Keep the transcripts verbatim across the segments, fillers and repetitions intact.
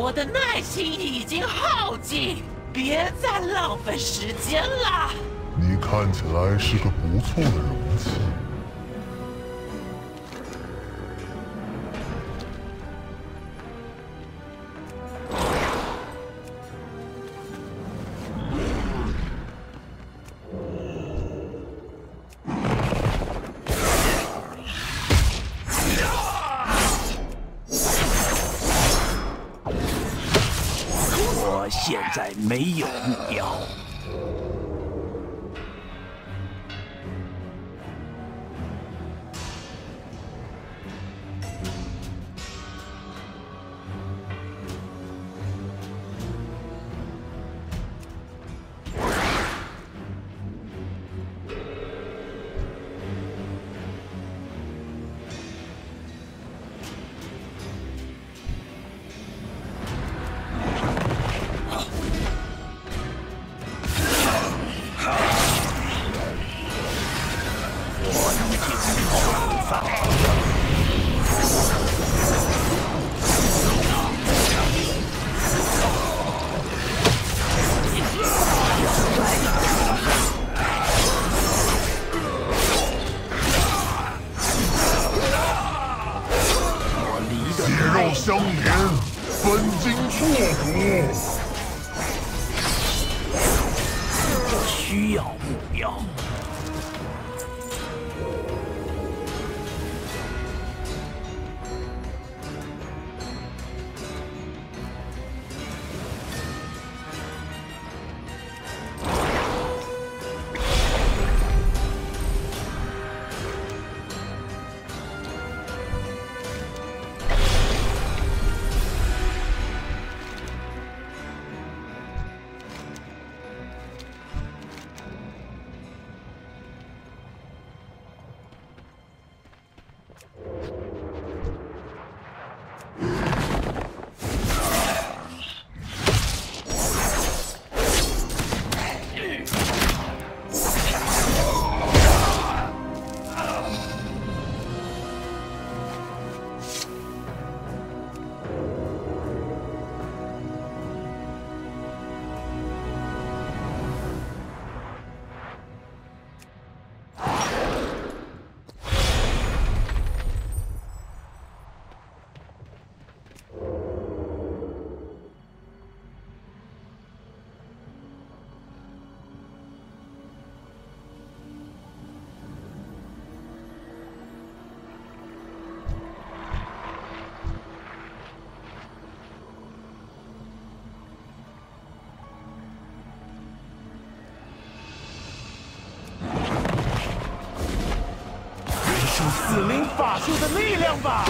我的耐心已经耗尽，别再浪费时间了。 你看起来是个不错的容器。 我现在没有目标。 相连，分筋错骨。 我需要目标。 死灵法术的力量吧！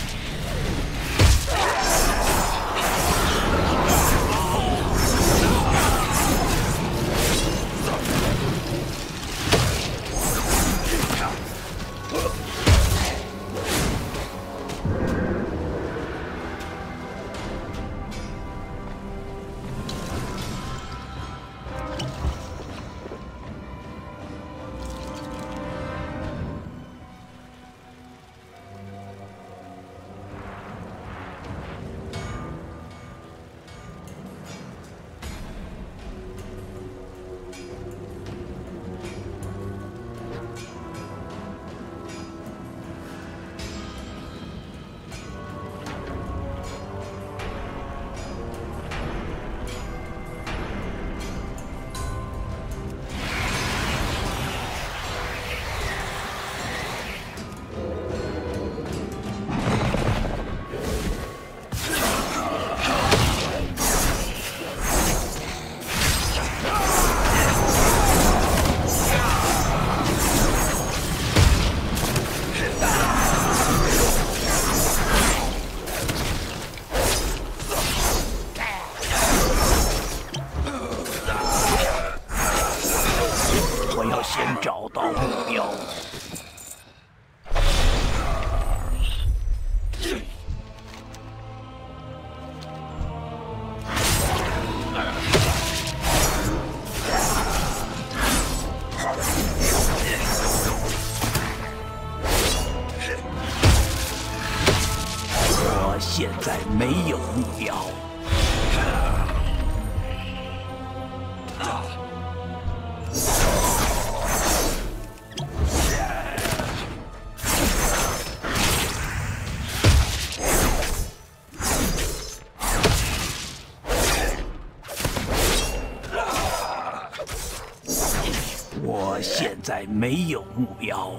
先找到目标。我现在没有目标。 现在没有目标。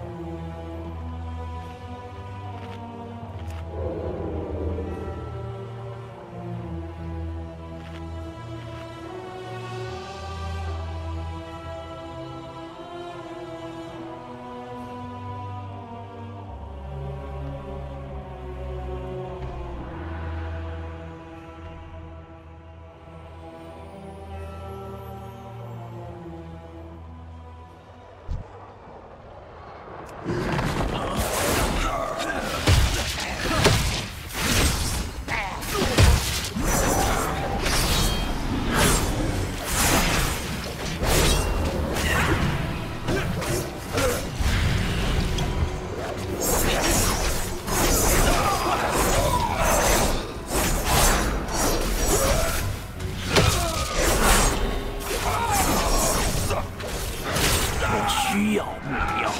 需要目标。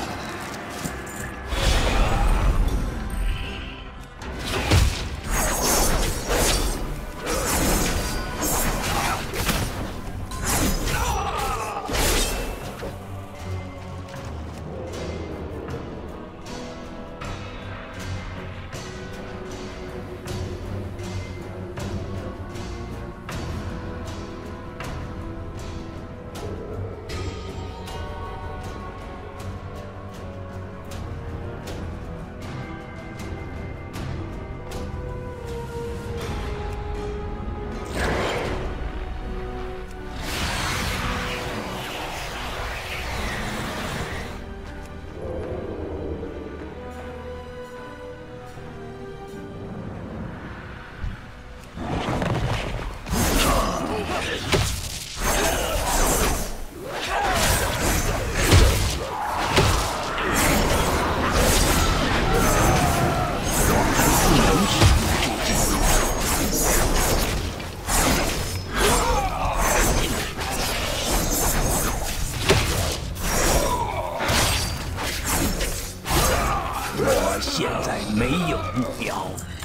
我现在没有目标。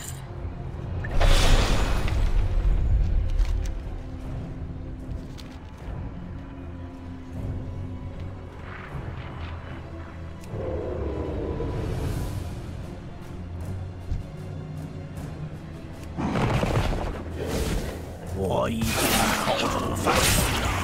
我已经超出范围了。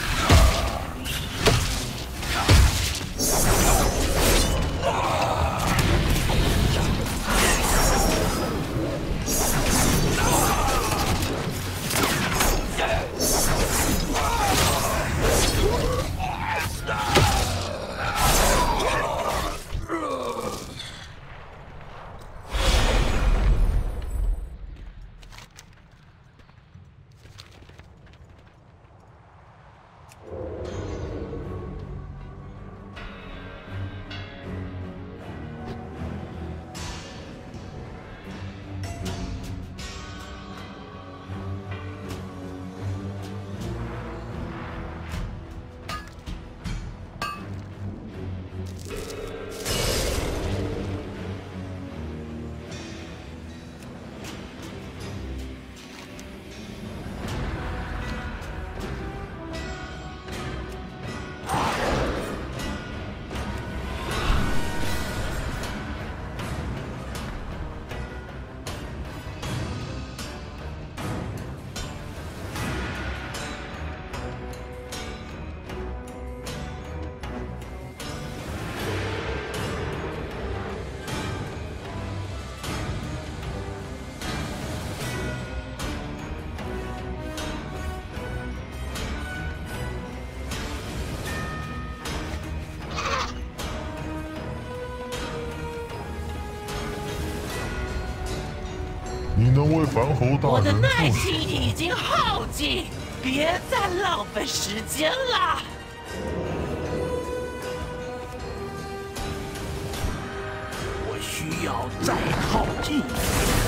你能为反侯大我的人耐做什心已经耗尽，别再浪费时间了。 我需要再靠近一点。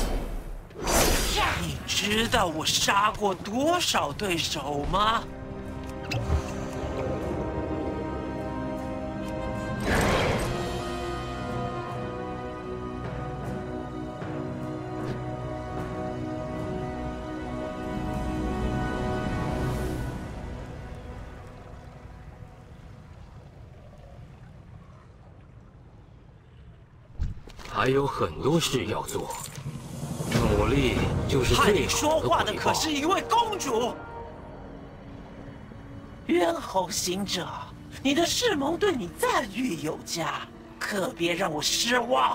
知道我杀过多少对手吗？ 还有很多事要做，努力就是和你最好说话的的回报。 可是一位公主。猿猴行者，你的誓盟对你赞誉有加，可别让我失望。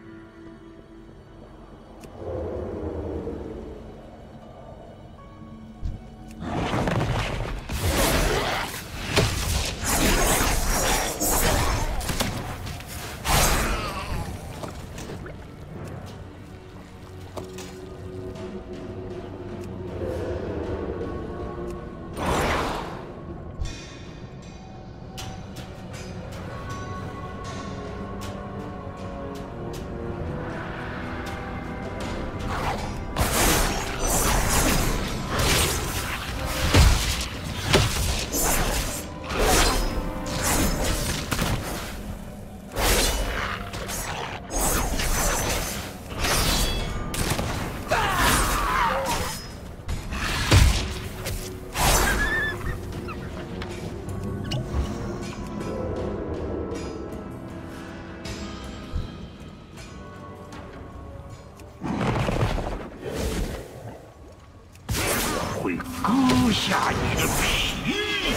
会割下你的皮。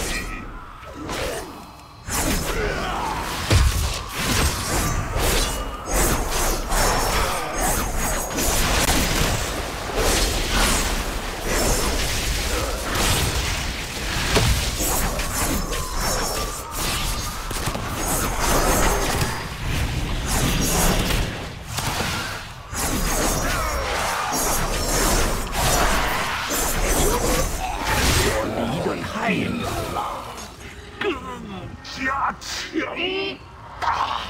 太远了，更加强大。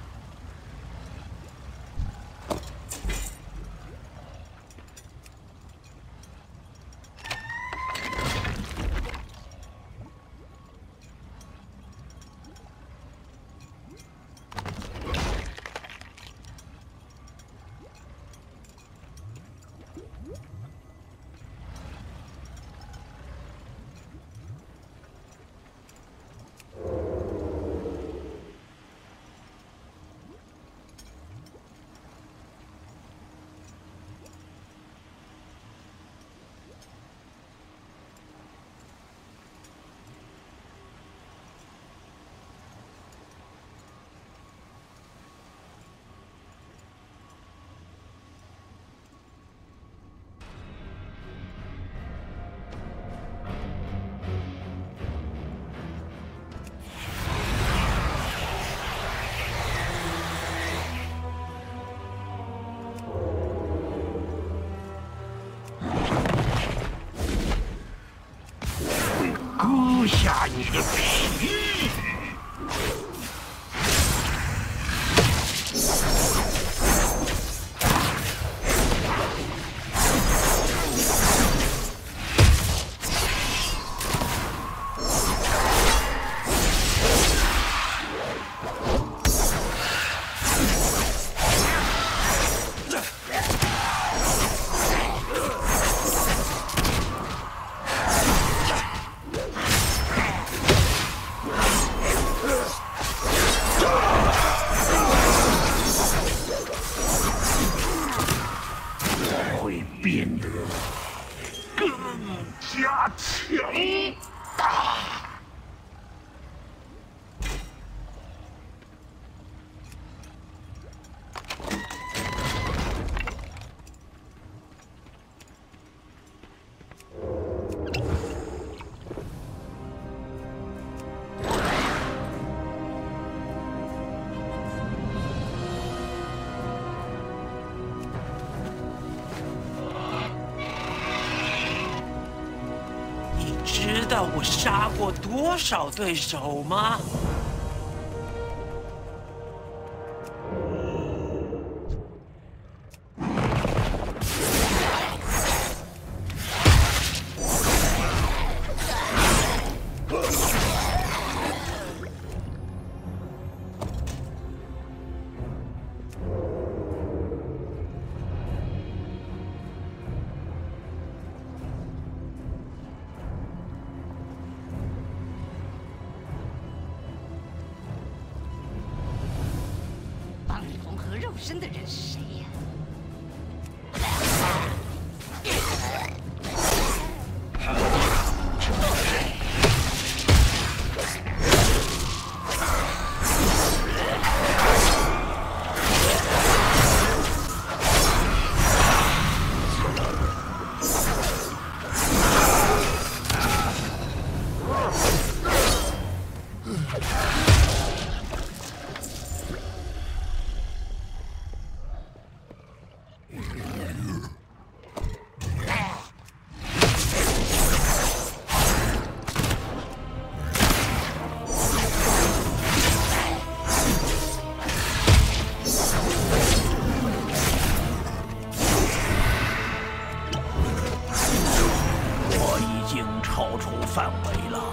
割下你的皮！会变得更加强大。 知道我杀过多少对手吗？ 身的人是谁呀？ 超出范围了。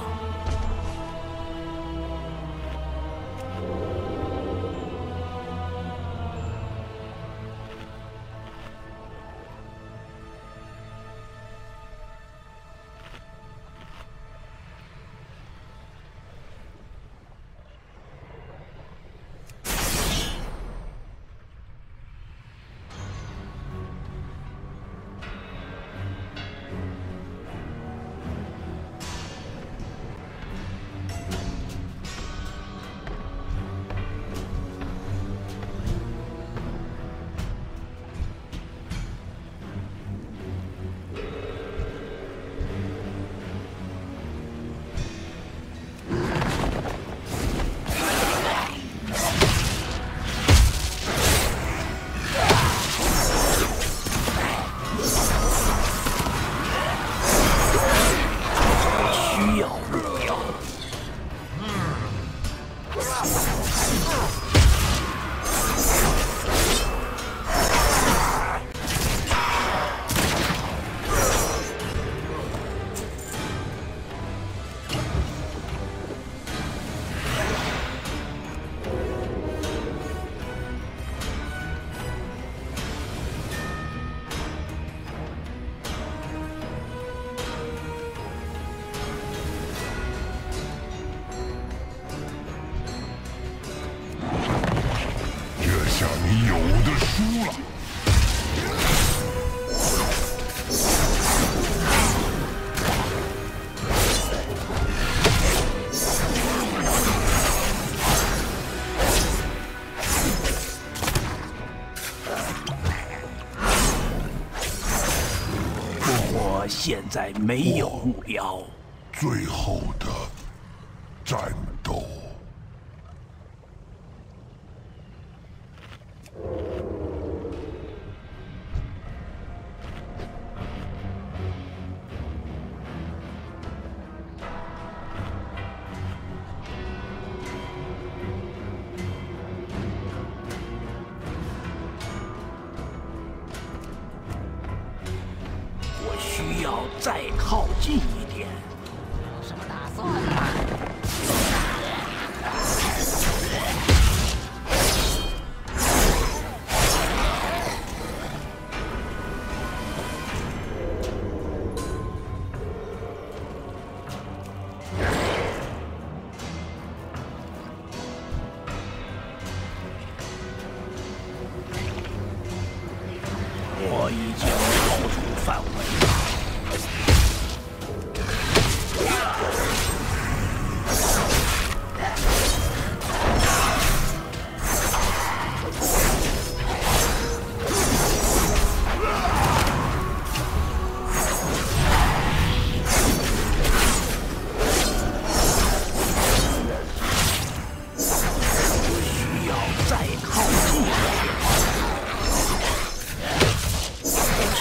你有的输了。 我现在没有目标。 最后的战斗。 需要再靠近一点。 有什么打算吗？ 我已经超出范围了。 需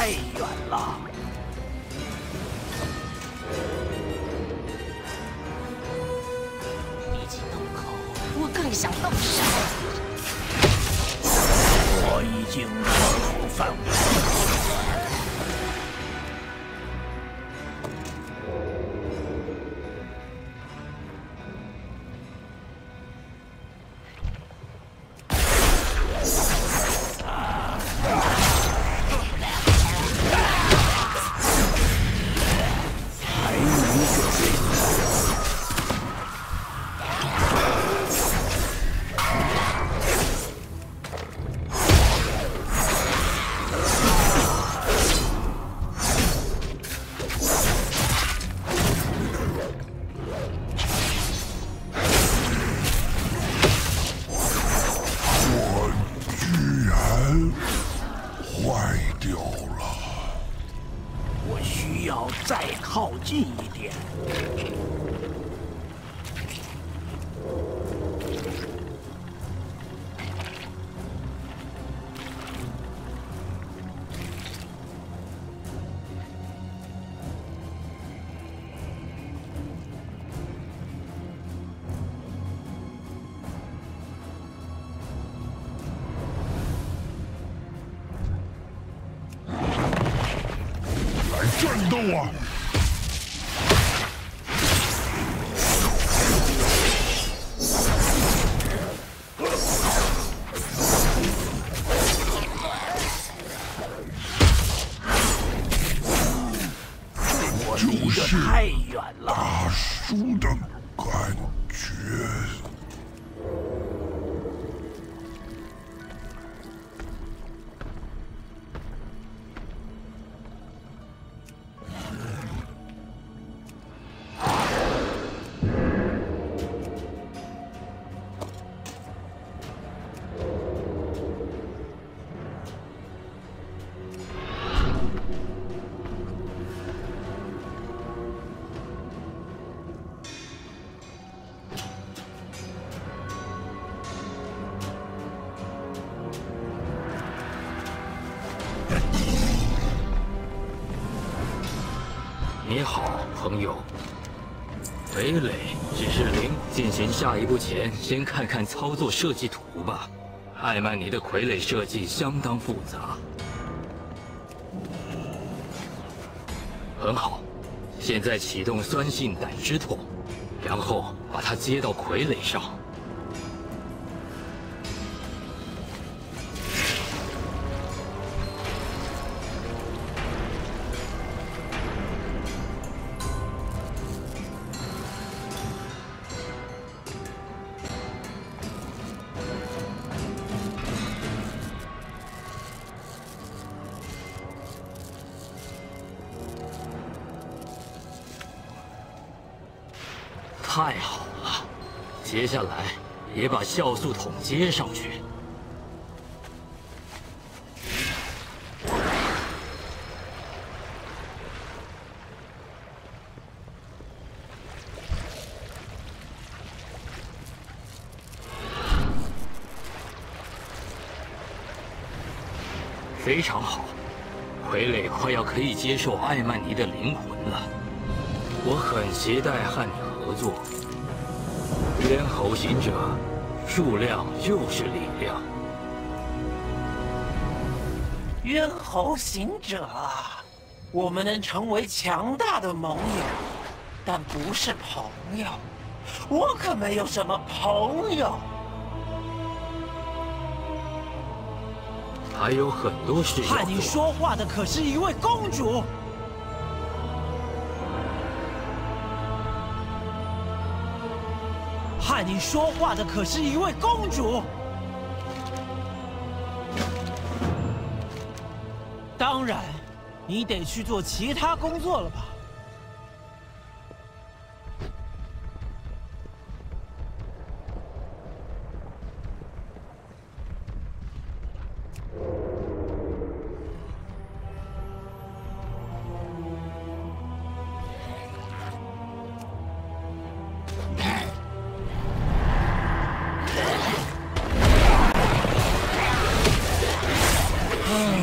太远了。 比起动口，我更想动手。 我已经脱口范围。 坏掉了。 我需要再靠近一点。 战斗啊！ 我离得太远了。 大叔的感觉。 你好，朋友。傀儡只是零，进行下一步前，先看看操作设计图吧。艾曼尼的傀儡设计相当复杂。很好，现在启动酸性胆汁筒，然后把它接到傀儡上。 太好了，接下来也把酵素桶接上去。非常好，傀儡快要可以接受艾曼尼的灵魂了。我很期待和你合作。 咽喉行者，数量就是力量。 咽喉行者啊，我们能成为强大的盟友，但不是朋友。我可没有什么朋友。 还有很多事要做。 和你说话的可是一位公主。 和你说话的可是一位公主。当然，你得去做其他工作了吧？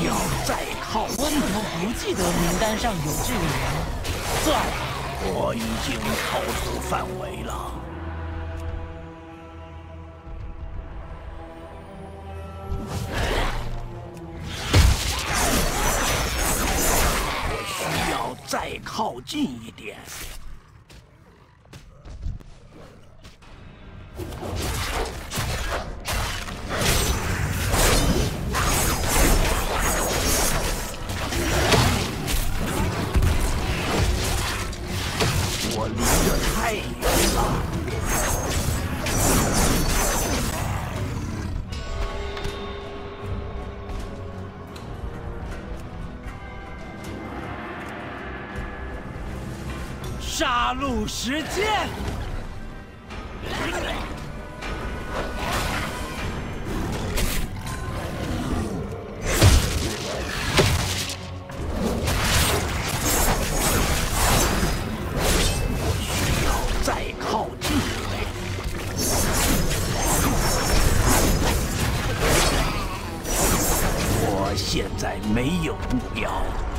需要再靠我近。 怎么不记得名单上有这个人？算了， 我已经超出范围了。我需要再靠近一点。我离得太远了。 杀戮时间！ 再靠近一点。我现在没有目标。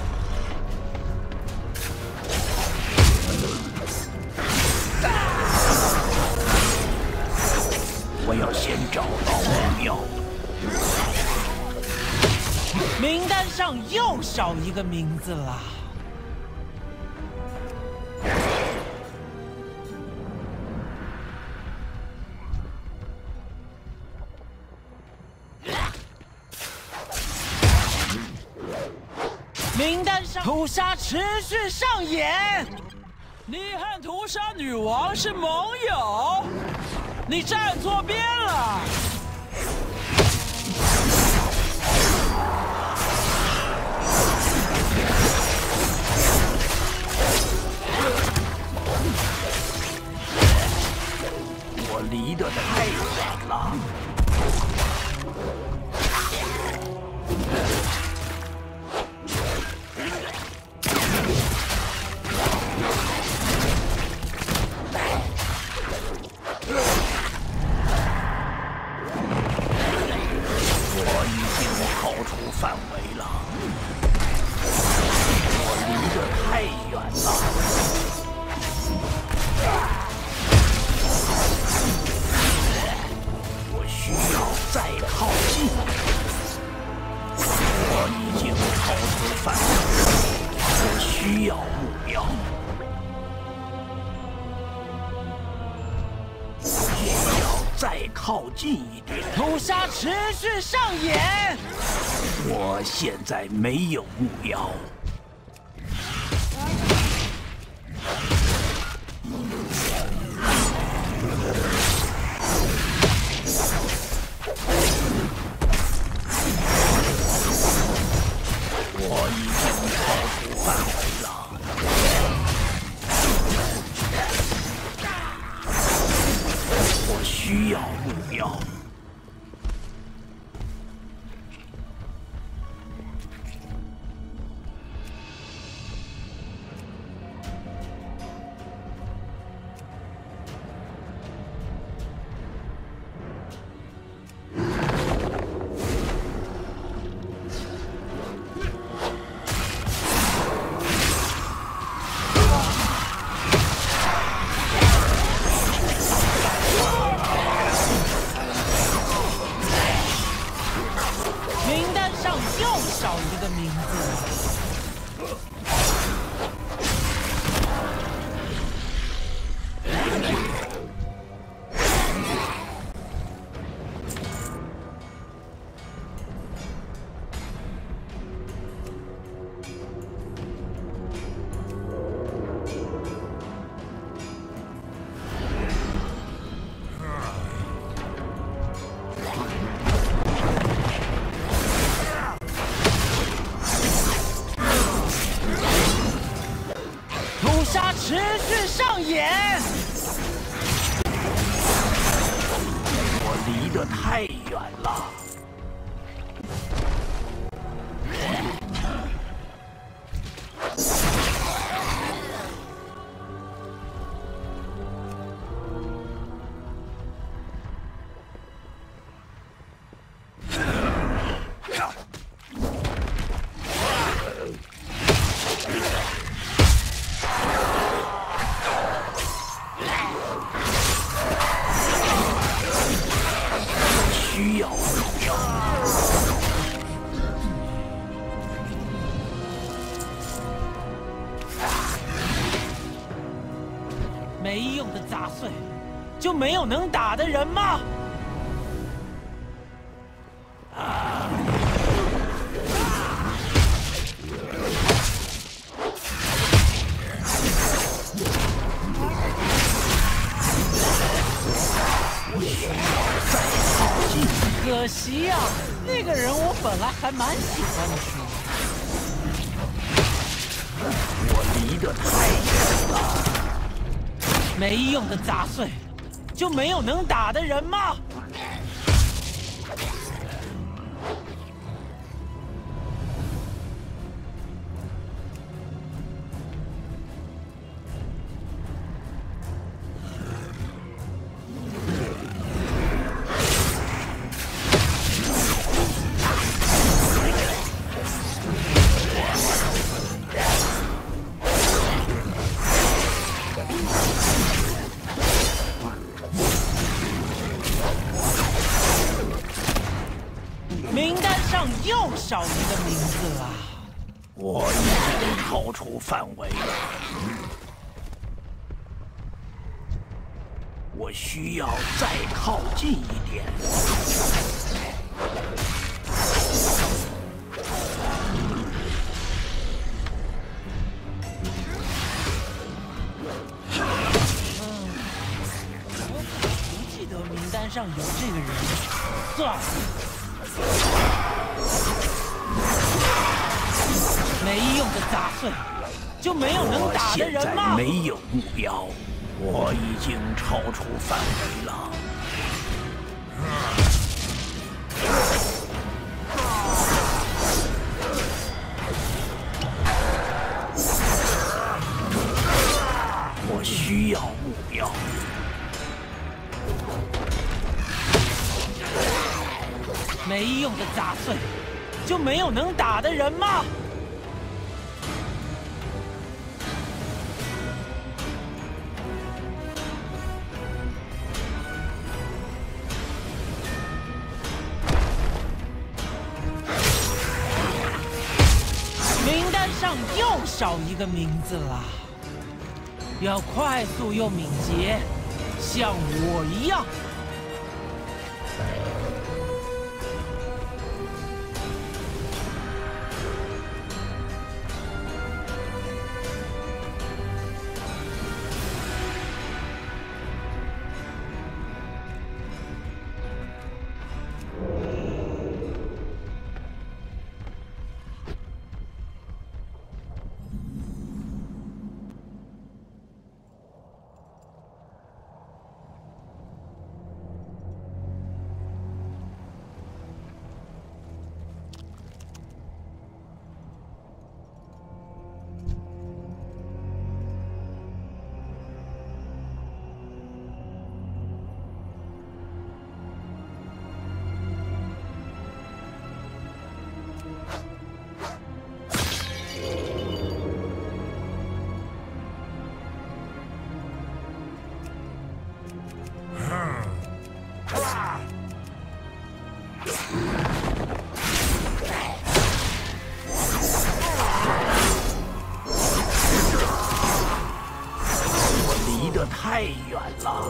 我要先找到目标。 名单上又少一个名字了。名单上屠杀持续上演。你和屠杀女王是盟友，你站错边了。 我离得太远了。范围了，我离得太远了。我需要再靠近。我已经超出范围，我需要目标。我需要再靠近一点。 屠杀持续上演。 我现在没有目标。我已经超出范围了。我需要目标。 少一个名字。屠杀持续上演。 我离得太远了。 没用的杂碎，就没有能打的人吗？啊！可惜呀、啊，那个人我本来还蛮喜欢的。 我离得太远了。 没用的杂碎，就没有能打的人吗？名单上又少一个名字了。 我已经超出范围了，我需要再靠近一点。 我不记得名单上有这个人，算了。没用的杂碎，就没有能打的人吗？ 我现在没有目标，我已经超出范围了。我需要目标。 没用的杂碎，就没有能打的人吗？名单上又少一个名字了，要快速又敏捷，像我一样。 太远了。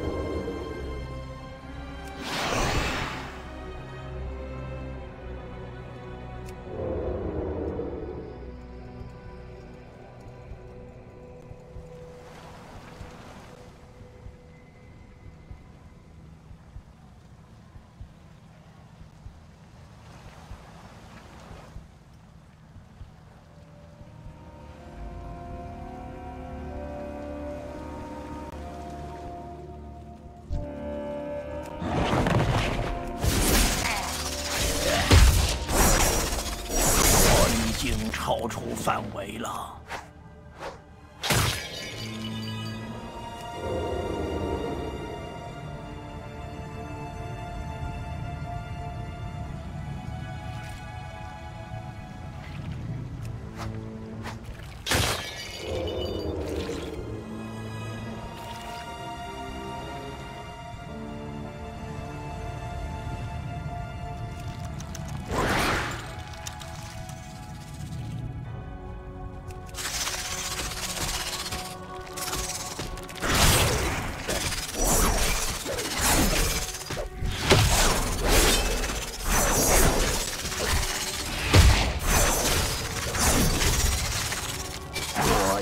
已经超出范围了。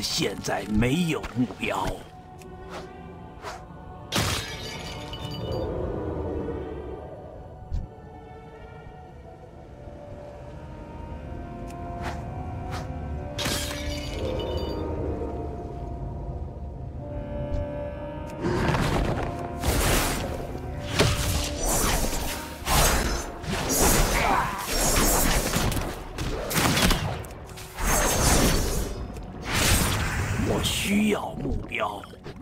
现在没有目标。我需要目标。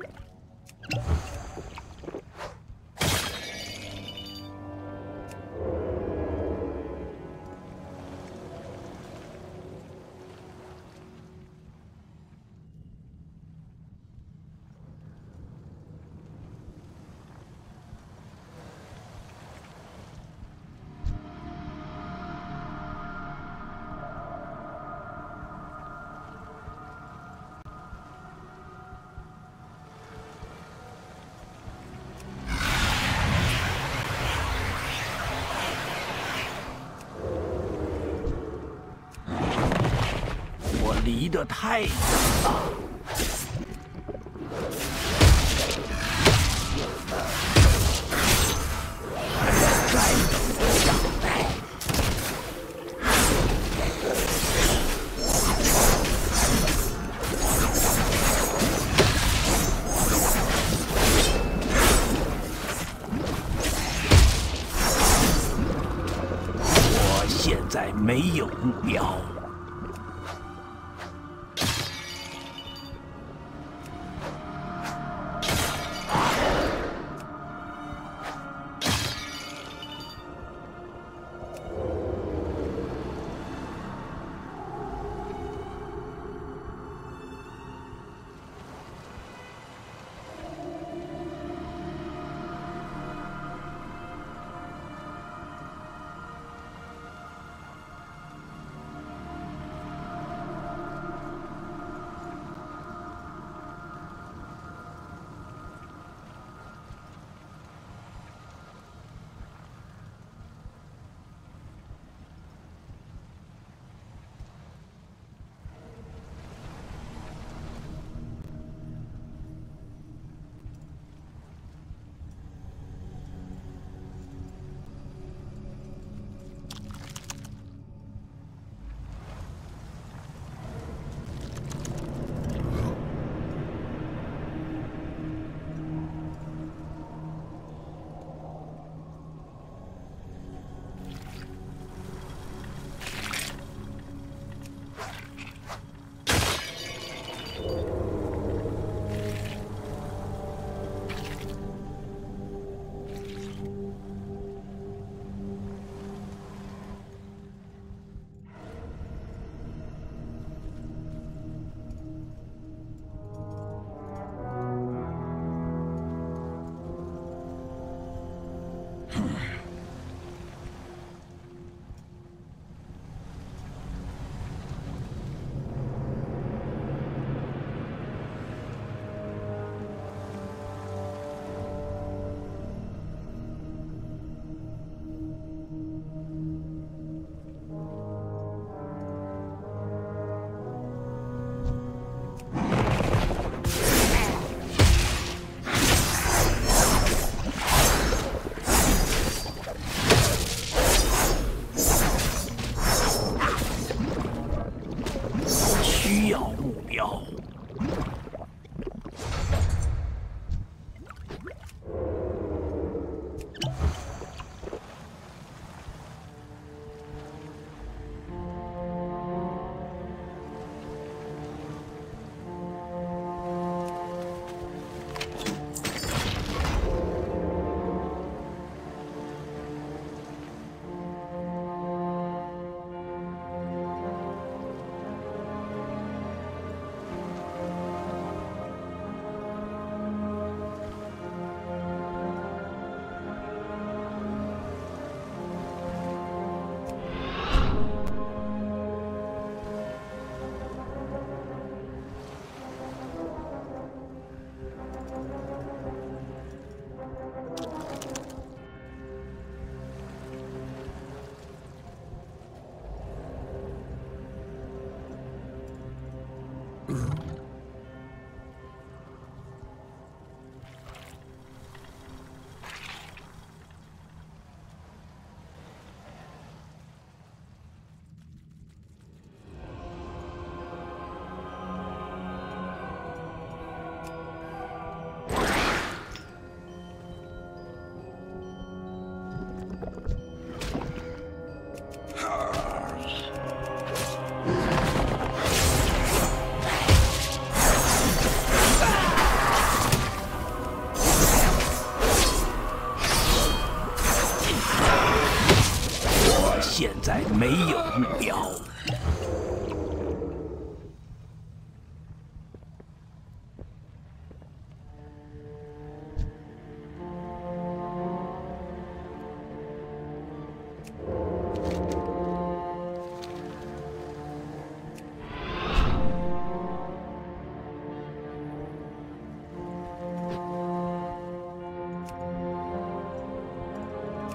离得太远了。再等上来。我现在没有目标。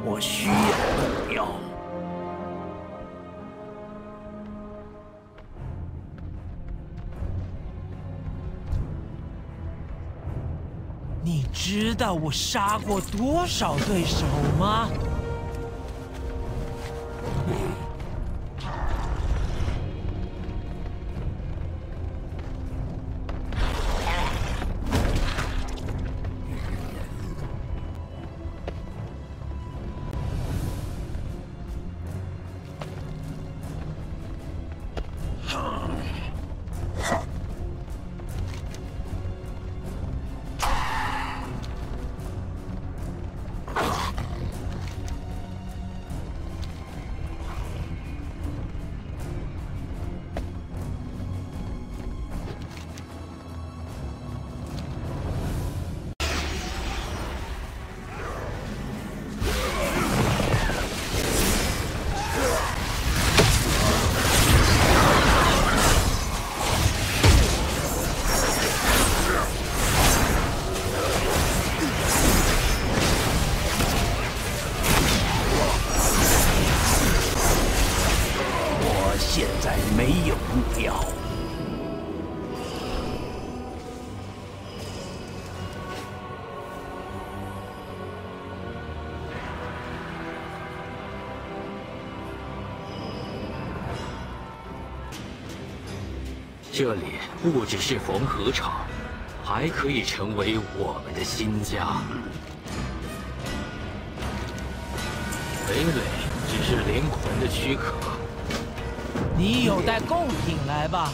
我需要目标。 你知道我杀过多少对手吗？ 现在没有目标。 这里不只是缝合场，还可以成为我们的新家。傀儡只是灵魂的躯壳。 你有带贡品来吧？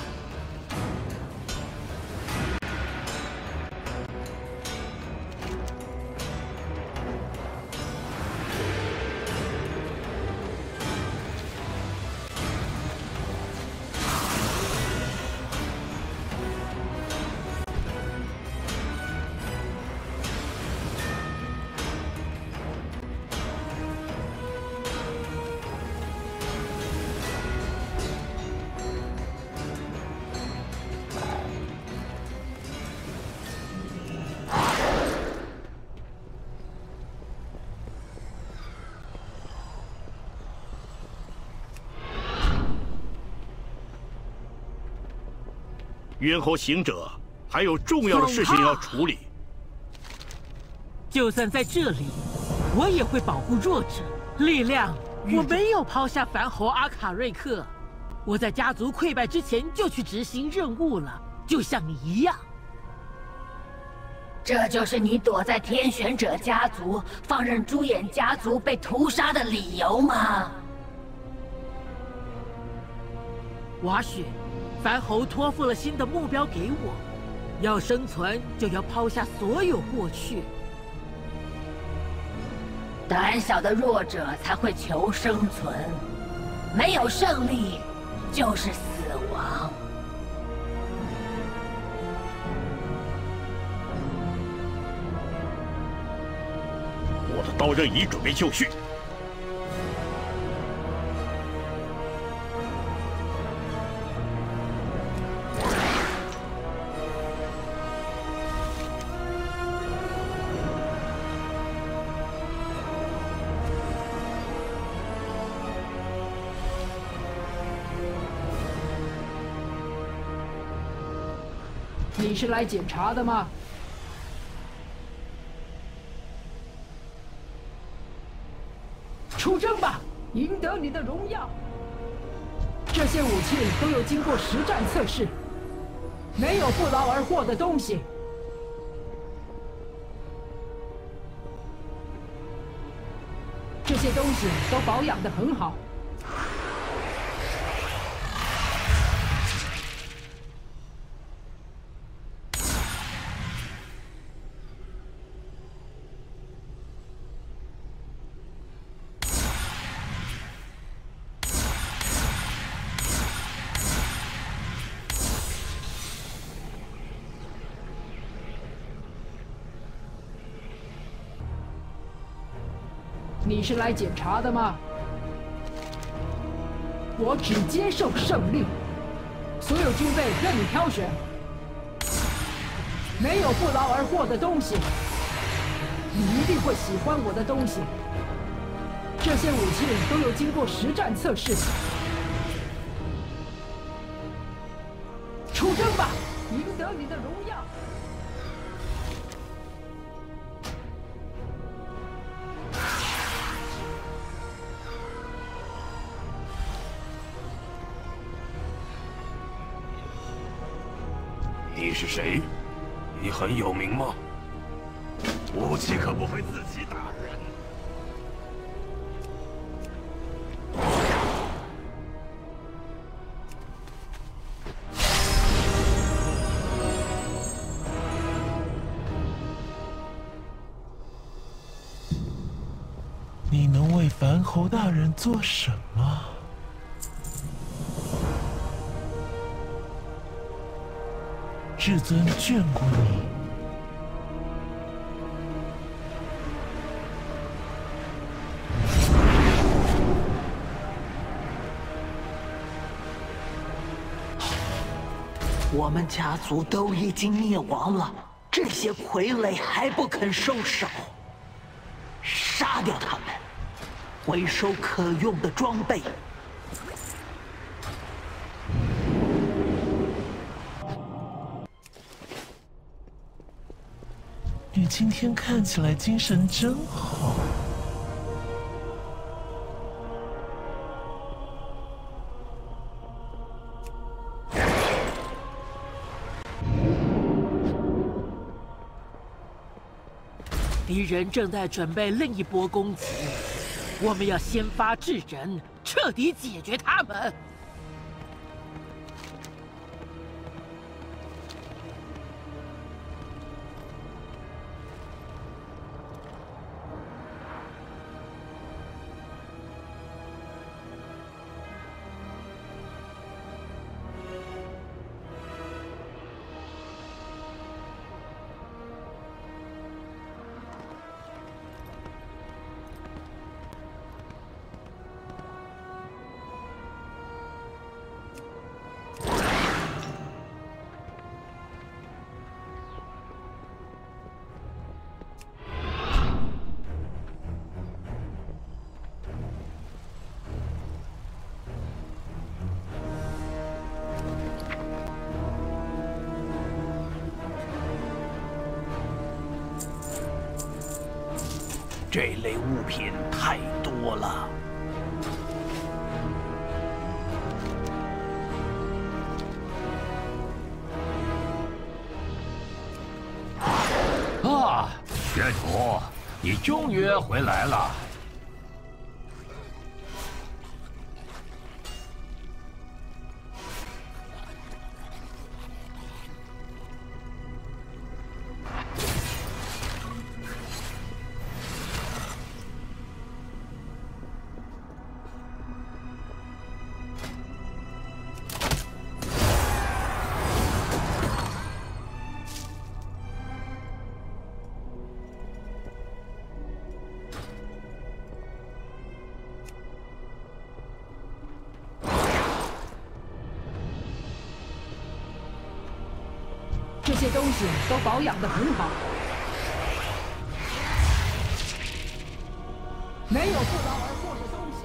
猿猴行者还有重要的事情要处理。 就算在这里，我也会保护弱者。力量，我没有抛下凡猴阿卡瑞克，我在家族溃败之前就去执行任务了，就像你一样。 这就是你躲在天选者家族，放任朱眼家族被屠杀的理由吗？ 瓦雪。 凡猴托付了新的目标给我，要生存就要抛下所有过去。 胆小的弱者才会求生存，没有胜利就是死亡。 我的刀刃已准备就绪。 你是来检查的吗？出征吧，赢得你的荣耀！这些武器都有经过实战测试，没有不劳而获的东西。这些东西都保养得很好。 你是来检查的吗？我只接受胜利，所有军备任你挑选，没有不劳而获的东西。你一定会喜欢我的东西。 这些武器都有经过实战测试。出征吧，赢得你的荣耀！ 你是谁？你很有名吗？武器可不会自己打人。 你能为梵侯大人做什么？至尊眷顾你。 我们家族都已经灭亡了，这些傀儡还不肯收手。杀掉他们，回收可用的装备。 你今天看起来精神真好。 敌人正在准备另一波攻击，我们要先发制人，彻底解决他们。 这类物品太多了。 啊，学徒，你终于回来了。 这些东西都保养得很好，没有不劳而获的东西。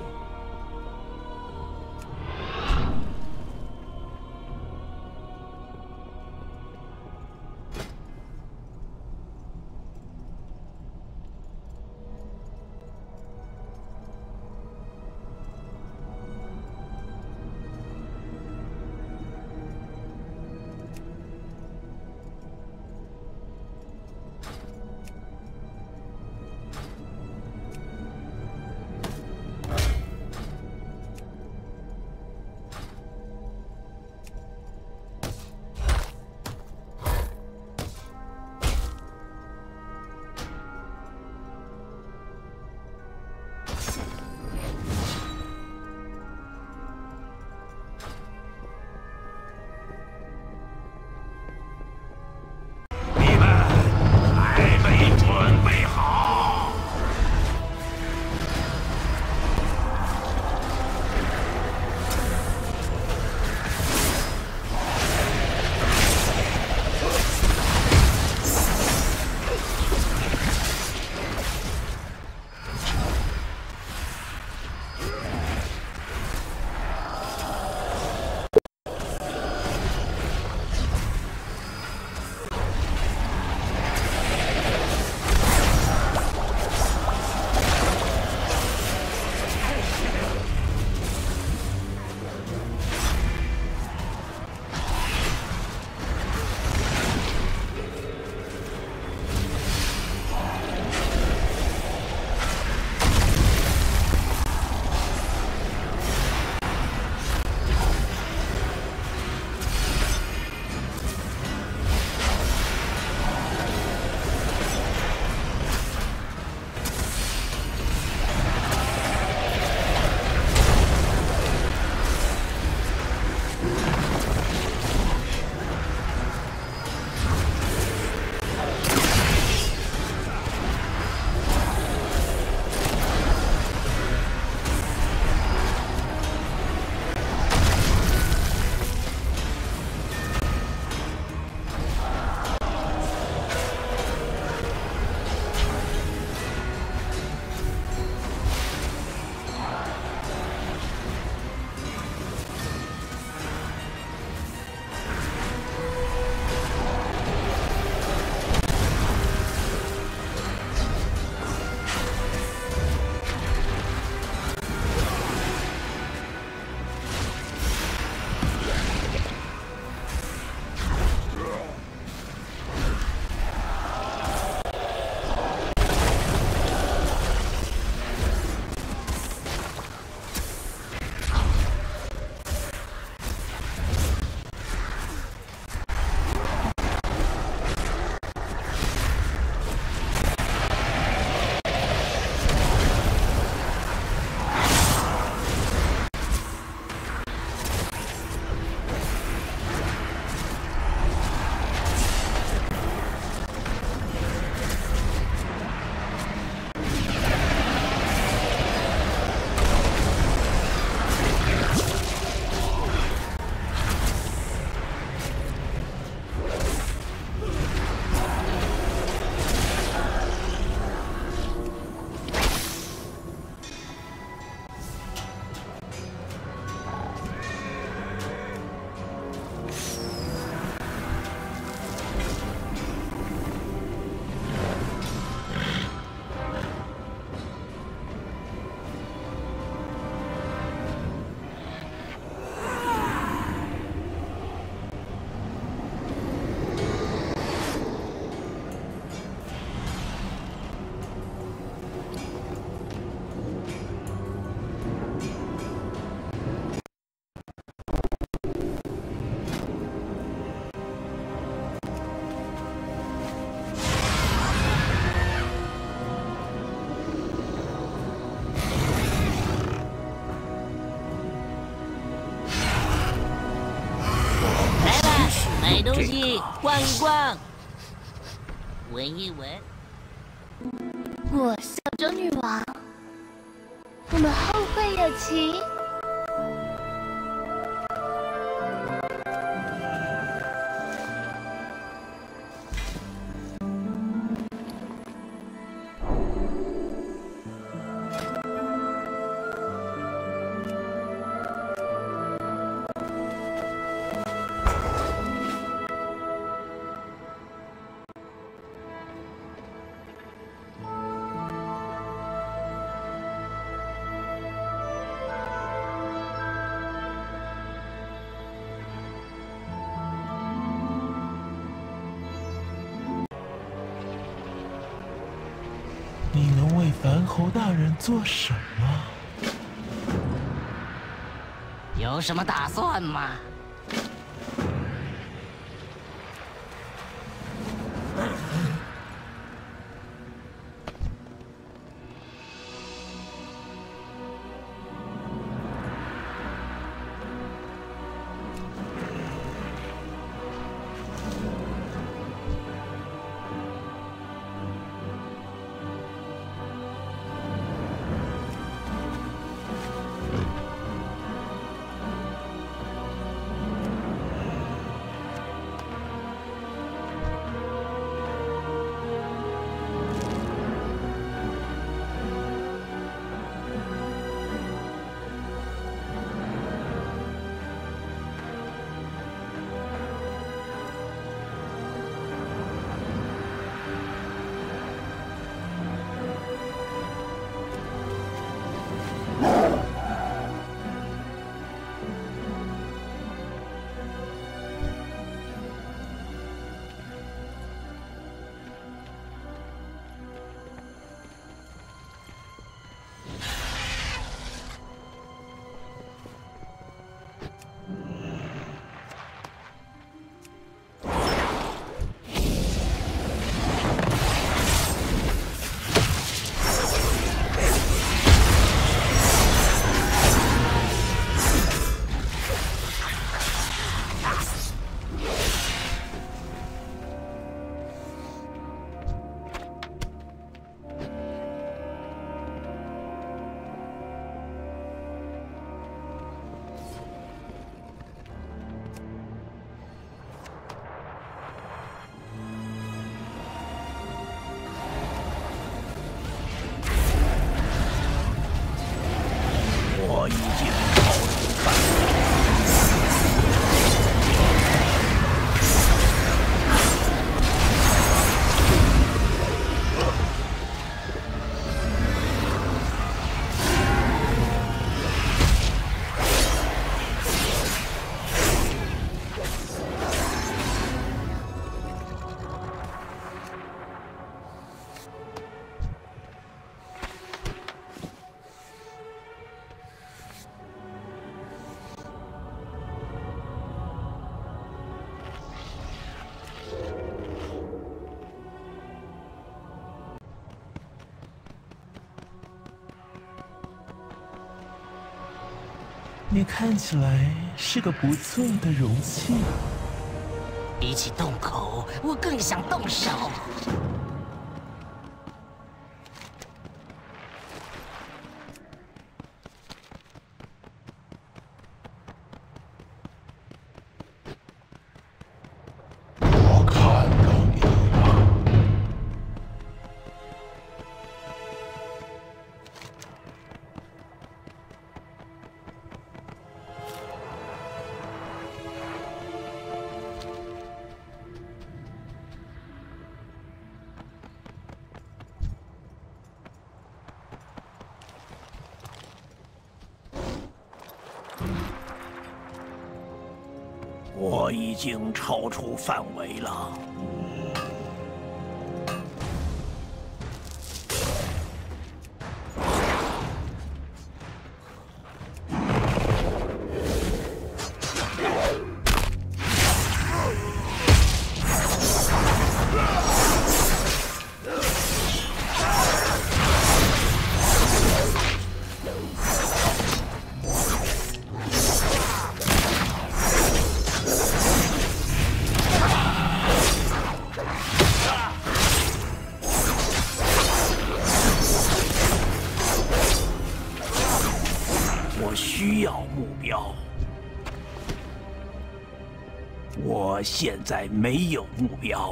买东西，逛一逛，闻一闻。 我小周女王，我们后会有期。 你能为梵侯大人做什么？ 有什么打算吗？ 我已经超出范围。 你看起来是个不错的容器。 比起动口，我更想动手。 我看到你了。 我已经超出范围了。 我现在没有目标。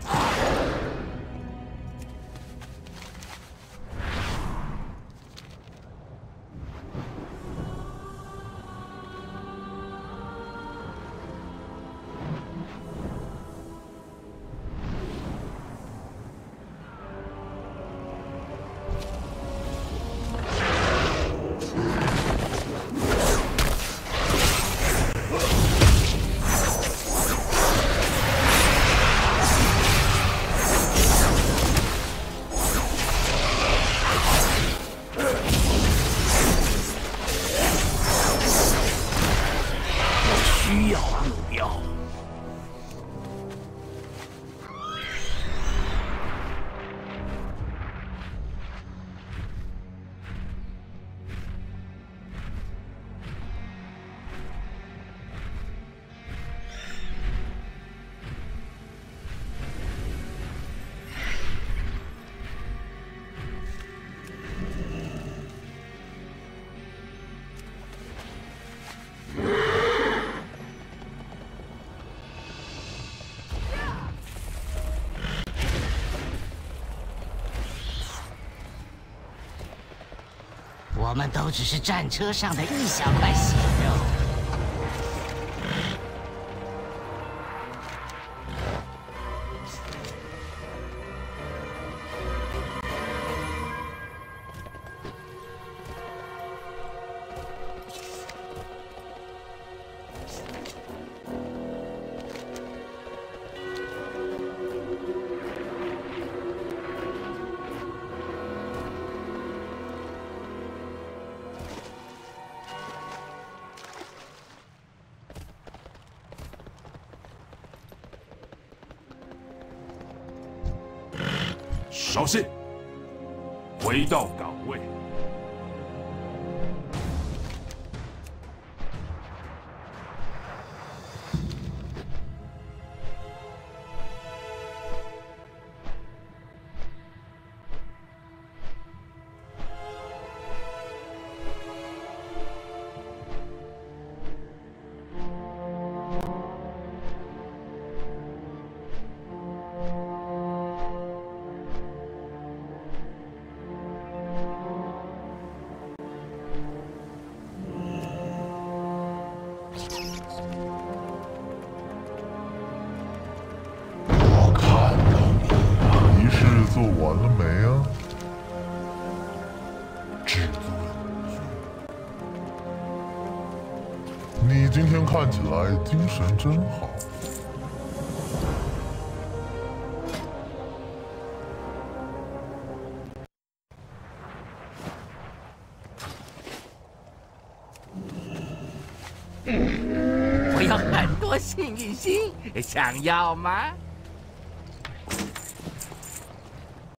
需要目标。 我们都只是战车上的一小块血肉。 稍息，回到岗位。做完了没啊，至尊？你今天看起来精神真好。 我有很多幸运星，想要吗？